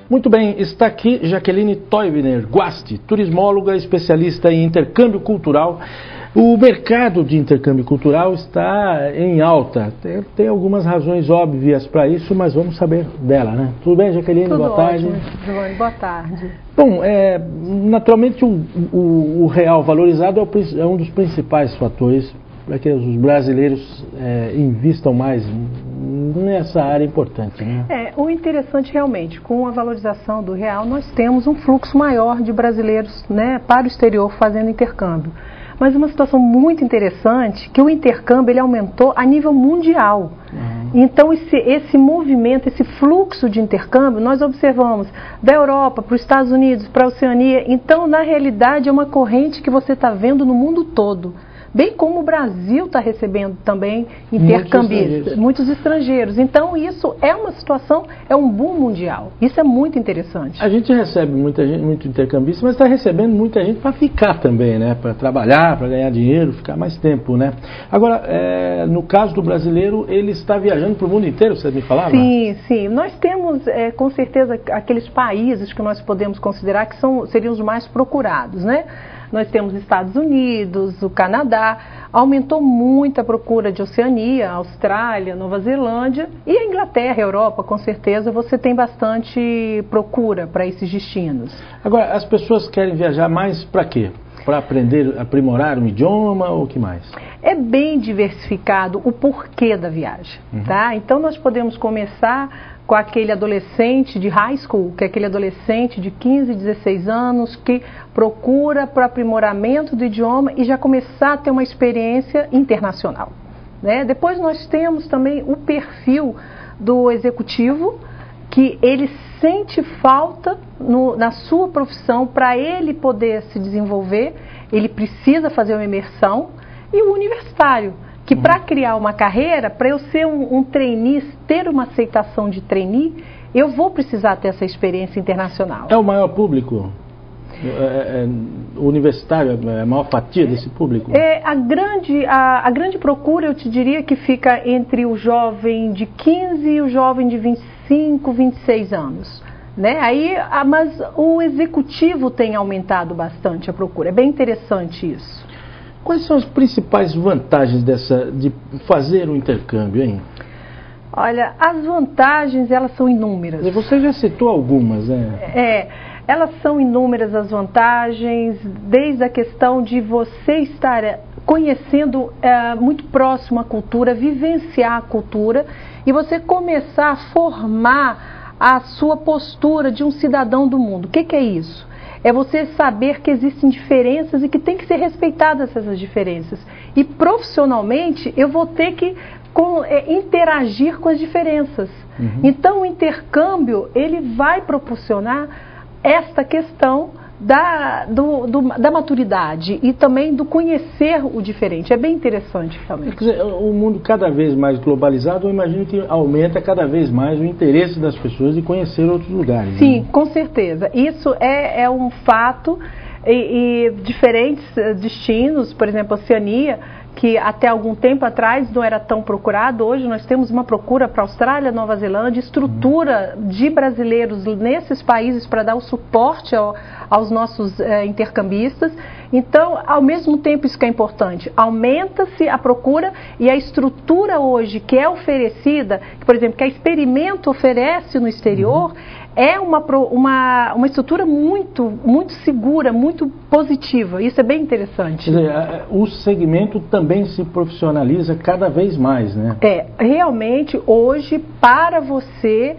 Muito bem, está aqui Jaqueline Teubner Guasti, turismóloga, especialista em intercâmbio cultural. O mercado de intercâmbio cultural está em alta. Tem algumas razões óbvias para isso, mas vamos saber dela, né? Tudo bem, Jaqueline? Tudo boa tarde. Ótimo, Giovanni. Boa tarde. Bom, naturalmente o real valorizado é um dos principais fatores para que os brasileiros invistam mais nessa área importante, né? O interessante realmente, com a valorização do real, nós temos um fluxo maior de brasileiros, né, para o exterior fazendo intercâmbio. Mas uma situação muito interessante, que o intercâmbio ele aumentou a nível mundial. Então esse movimento, esse fluxo de intercâmbio, nós observamos da Europa para os Estados Unidos, para a Oceania. Então, na realidade, é uma corrente que você está vendo no mundo todo. Bem como o Brasil está recebendo também intercambistas, muitos estrangeiros. Então isso é uma situação, é um boom mundial. Isso é muito interessante. A gente recebe muita gente, muito intercambista, mas está recebendo muita gente para ficar também, né? Para trabalhar, para ganhar dinheiro, ficar mais tempo, né? Agora, no caso do brasileiro, ele está viajando para o mundo inteiro, você me falava? Sim, sim. Nós temos, com certeza, aqueles países que nós podemos considerar que seriam os mais procurados, né? Nós temos Estados Unidos, o Canadá, aumentou muito a procura de Oceania, Austrália, Nova Zelândia e a Inglaterra, a Europa, com certeza você tem bastante procura para esses destinos. Agora, as pessoas querem viajar mais para quê? Para aprender, aprimorar um idioma ou o que mais? É bem diversificado o porquê da viagem, tá? Então nós podemos começar com aquele adolescente de high school, que é aquele adolescente de 15, 16 anos que procura para aprimoramento do idioma e já começar a ter uma experiência internacional, né? Depois nós temos também o perfil do executivo, que ele sente falta na sua profissão para ele poder se desenvolver, ele precisa fazer uma imersão, e o universitário, que para criar uma carreira, para eu ser um trainee, ter uma aceitação de trainee, eu vou precisar ter essa experiência internacional. É o maior público? O universitário é a maior fatia desse público? A grande procura, eu te diria que fica entre o jovem de 15 e o jovem de 25, 26 anos. Né? Mas o executivo tem aumentado bastante a procura. É bem interessante isso. Quais são as principais vantagens de fazer um intercâmbio, hein? Olha, as vantagens, elas são inúmeras. Você já citou algumas, né? Elas são inúmeras as vantagens, desde a questão de você estar conhecendo muito próximo a cultura, vivenciar a cultura e você começar a formar a sua postura de um cidadão do mundo. O que é isso? É você saber que existem diferenças e que tem que ser respeitadas essas diferenças. E profissionalmente eu vou ter que interagir com as diferenças. Então o intercâmbio ele vai proporcionar esta questão da maturidade e também do conhecer o diferente. É bem interessante realmente. Quer dizer, o mundo cada vez mais globalizado, eu imagino que aumenta cada vez mais o interesse das pessoas de conhecer outros lugares. Sim, né? Com certeza. Isso é um fato e diferentes destinos, por exemplo, a Oceania, que até algum tempo atrás não era tão procurado, hoje nós temos uma procura para a Austrália, Nova Zelândia, estrutura de brasileiros nesses países para dar o suporte aos nossos intercambistas. Então, ao mesmo tempo, isso que é importante, aumenta-se a procura e a estrutura hoje que é oferecida, por exemplo, que a Experimento oferece no exterior, é uma estrutura muito segura, muito positiva. Isso é bem interessante. Quer dizer, o segmento também se profissionaliza cada vez mais, né? Realmente, hoje, para você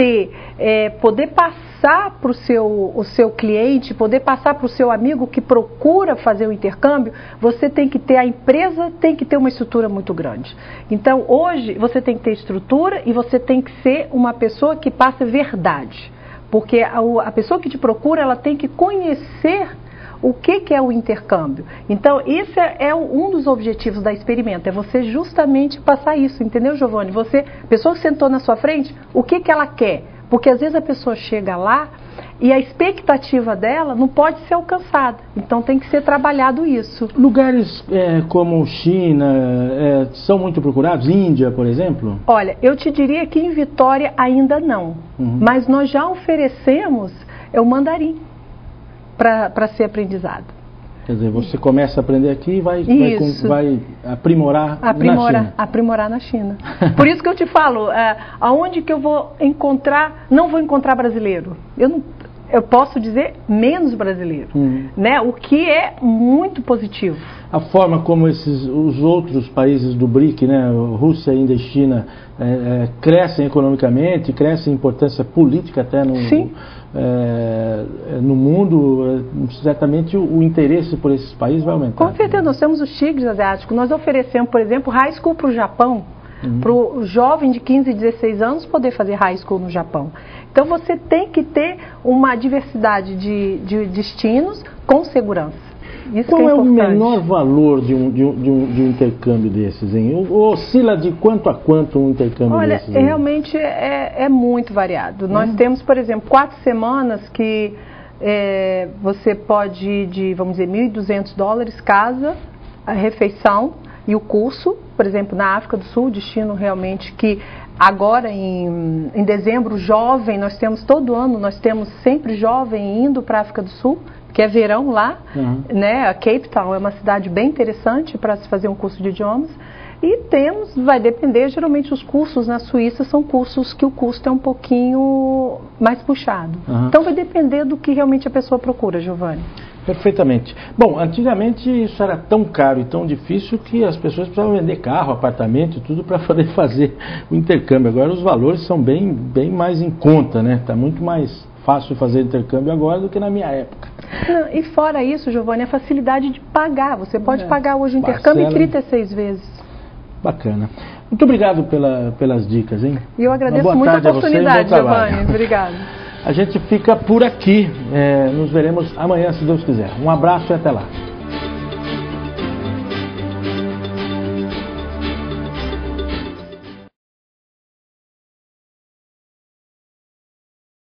poder passar para o seu cliente, poder passar para o seu amigo que procura fazer o intercâmbio, você tem que ter, a empresa tem que ter uma estrutura muito grande. Então, hoje, você tem que ter estrutura e você tem que ser uma pessoa que passe verdade. Porque a pessoa que te procura, ela tem que conhecer o que é o intercâmbio. Então, esse é um dos objetivos da Experimento, é você justamente passar isso, entendeu, Giovanni? A pessoa que sentou na sua frente, o que ela quer? Porque às vezes a pessoa chega lá e a expectativa dela não pode ser alcançada. Então tem que ser trabalhado isso. Lugares como China são muito procurados? Índia, por exemplo? Olha, eu te diria que em Vitória ainda não. Mas nós já oferecemos o mandarim para ser aprendizado. Quer dizer, você começa a aprender aqui e vai aprimorar na China. Aprimorar na China. Por isso que eu te falo, aonde que eu vou encontrar, não vou encontrar brasileiro. Eu posso dizer menos brasileiro, né? O que é muito positivo. A forma como os outros países do BRIC, né, Rússia, Índia e China, crescem economicamente, crescem em importância política até no mundo, certamente o interesse por esses países vai aumentar. Com certeza, nós temos os tigres asiáticos. Nós oferecemos, por exemplo, high school para o Japão, para o jovem de 15 e 16 anos poder fazer high school no Japão. Então você tem que ter uma diversidade de destinos com segurança. Isso Qual que é o importante. menor valor de um intercâmbio desses, hein? Oscila de quanto a quanto um intercâmbio desses? Olha, realmente é muito variado. Nós temos, por exemplo, 4 semanas que você pode ir de, vamos dizer, $1.200 casa, a refeição e o curso. Por exemplo, na África do Sul, destino realmente que agora em dezembro, jovem, nós temos todo ano, nós temos sempre jovem indo para a África do Sul, que é verão lá, né? A Cape Town é uma cidade bem interessante para se fazer um curso de idiomas. E vai depender, geralmente os cursos na Suíça são cursos que o custo é um pouquinho mais puxado. Então vai depender do que realmente a pessoa procura, Giovanni. Perfeitamente. Bom, antigamente isso era tão caro e tão difícil que as pessoas precisavam vender carro, apartamento e tudo para poder fazer o intercâmbio. Agora os valores são bem mais em conta, né? Está muito mais fácil fazer intercâmbio agora do que na minha época. Não, e fora isso, Giovanni, a facilidade de pagar. Você pode pagar hoje o intercâmbio em 36 vezes. Bacana. Muito obrigado pelas dicas, hein? E eu agradeço muito a oportunidade, Giovanni. Obrigado. A gente fica por aqui. Nos veremos amanhã, se Deus quiser. Um abraço e até lá.